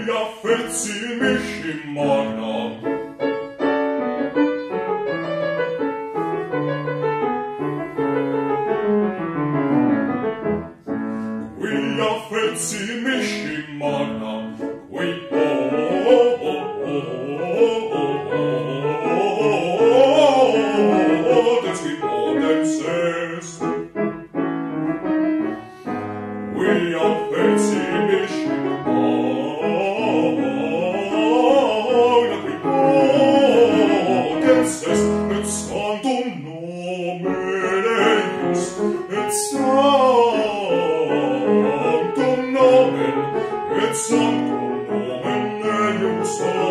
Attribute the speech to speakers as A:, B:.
A: affezzi misci magna. Qui affezzi misci magna, qui potens qui potens est. Qui affezzi misci magna, qui potens est, et sanctum nomen eius, et sanctum nomen eius